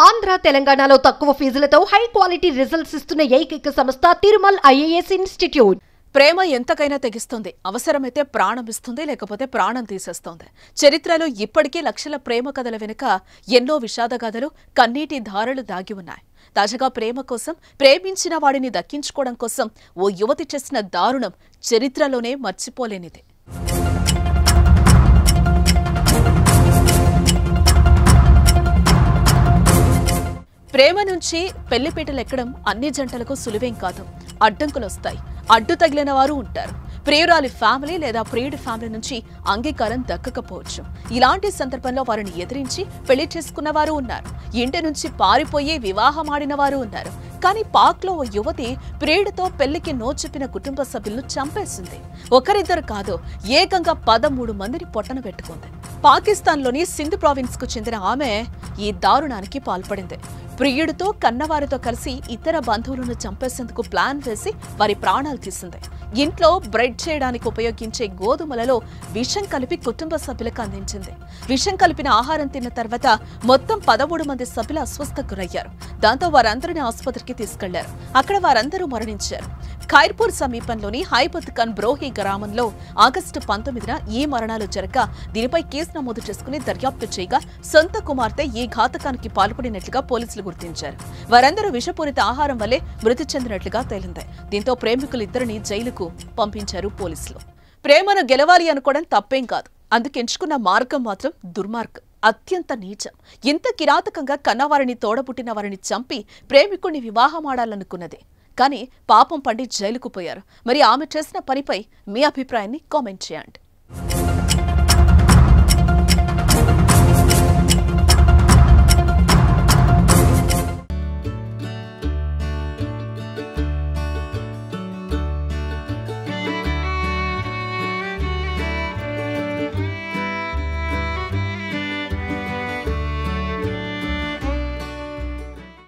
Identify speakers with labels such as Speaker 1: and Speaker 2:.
Speaker 1: ఆంధ్ర తెలంగాణలో తక్కువ ఫీజులతో high quality results ఇస్తున్న ఏకైక సంస్థ తిరుమల్ ఐఏఎస్ ఇన్స్టిట్యూట్.
Speaker 2: ప్రేమ ఎంతకైనా తెగిస్తుంది. అవసరమైతే ప్రాణం ఇస్తుంది, లేకపోతే ప్రాణం తీసేస్తుంది. చరిత్రలో ఇప్పటికీ లక్షల ప్రేమ కథల వెనుక ఎన్నో విషాద కథలు, కన్నీటి ధారలు దాగి ఉన్నాయి. తాజాగా ప్రేమ కోసం, ప్రేమించిన వాడిని దక్కించుకోవడం కోసం ఓ యువతి చేసిన దారుణం చరిత్రలోనే మర్చిపోలేనిది. ప్రేమ నుంచి పెళ్లిపీటలెక్కడం అన్ని జంటలకు సులువేం కాదు. అడ్డంకులొస్తాయి, అడ్డు తగిలిన వారు ఉంటారు. ప్రియురాలి ఫ్యామిలీ లేదా ప్రియుడి ఫ్యామిలీ నుంచి అంగీకారం దక్కకపోవచ్చు. ఇలాంటి సందర్భంలో వారిని ఎదిరించి పెళ్లి చేసుకున్న వారు ఉన్నారు. ఇంటి నుంచి పారిపోయి వివాహమాడిన వారు ఉన్నారు. కానీ పాక్లో ఓ యువతి ప్రియుడితో పెళ్లికి నో చెప్పిన కుటుంబ సభ్యులను చంపేసింది. ఒకరిద్దరు కాదు, ఏకంగా 13 మందిని పొట్టన పెట్టుకుంది. పాకిస్తాన్లోని సింధ్ ప్రావిన్స్ కు చెందిన ఆమె ఈ దారుణానికి పాల్పడింది. ప్రియుడితో, కన్నవారితో కలిసి ఇతర బంధువులను చంపేసేందుకు ప్లాన్ వేసి వారి ప్రాణాలు తీసింది. ఇంట్లో బ్రెడ్ చేయడానికి ఉపయోగించే గోధుమలలో విషం కలిపి కుటుంబ సభ్యులకు అందించింది. విషం కలిపిన ఆహారం తిన్న తర్వాత మొత్తం 13 మంది సభ్యులు అస్వస్థకు గురయ్యారు. దాంతో వారందరినీ ఆసుపత్రికి తీసుకెళ్లారు. అక్కడ వారందరూ మరణించారు. ఖైర్పూర్ సమీపంలోని హైబత్ ఖాన్ బ్రోహి గ్రామంలో ఆగస్టు 19న ఈ మరణాలు జరగగా దీనిపై కేసు నమోదు చేసుకుని దర్యాప్తు చేయగా సొంత కుమార్తె ఈ ఘాతకానికి పాల్పడినట్లుగా పోలీసులు గుర్తించారు. వారందరూ విషపూరిత ఆహారం వల్లే మృతి చెందినట్లుగా తేలింది. దీంతో ప్రేమికులిద్దరిని జైలుకు పంపించారు పోలీసులు. ప్రేమను గెలవాలి అనుకోవడం తప్పేం కాదు. అందుకెంచుకున్న మార్గం మాత్రం దుర్మార్గం, అత్యంత నీచం. ఇంత కిరాతకంగా కన్నవారిని, తోడబుట్టిన వారిని చంపి ప్రేమికుడిని వివాహమాడాలనుకున్నది. కానీ పాపం పండి జైలుకు పోయారు. మరి ఆమె చేసిన పనిపై మీ అభిప్రాయాన్ని కామెంట్ చేయండి.